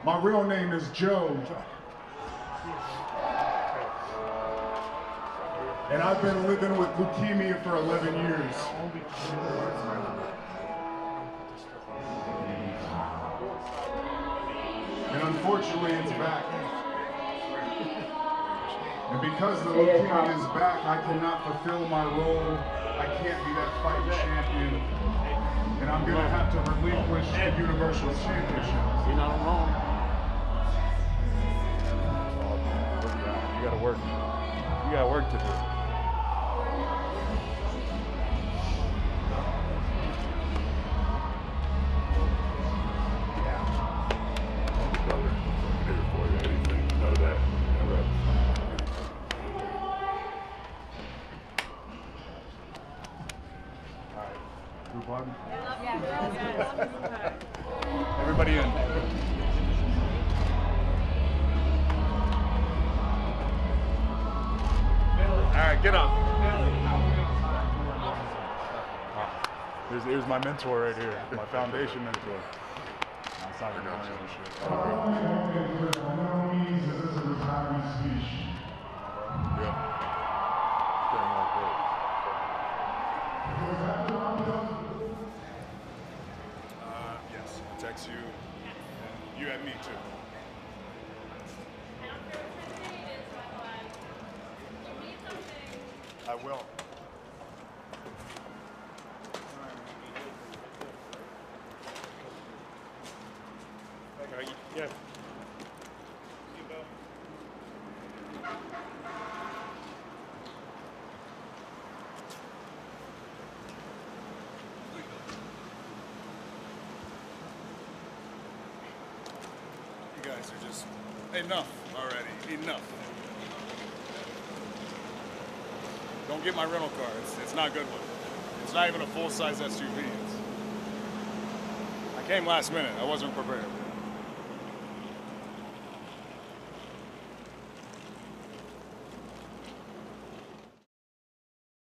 My real name is Joe. And I've been living with leukemia for 11 years. And unfortunately, it's back. And because the leukemia is back, I cannot fulfill my role. I can't be that fighting champion. And I'm going to have to relinquish the Universal Championship. You're not wrong. You gotta work. You got work to do. Group hug? Everybody in. Alright, get up. Here's my mentor right here, my foundation mentor. That's not gonna go shit. Yeah. Yes, I'll text you. And you have me too. I will. Okay, yeah. You guys are just enough already. Enough. Don't get my rental car. It's not a good one. It's not even a full-size SUV. I came last minute. I wasn't prepared.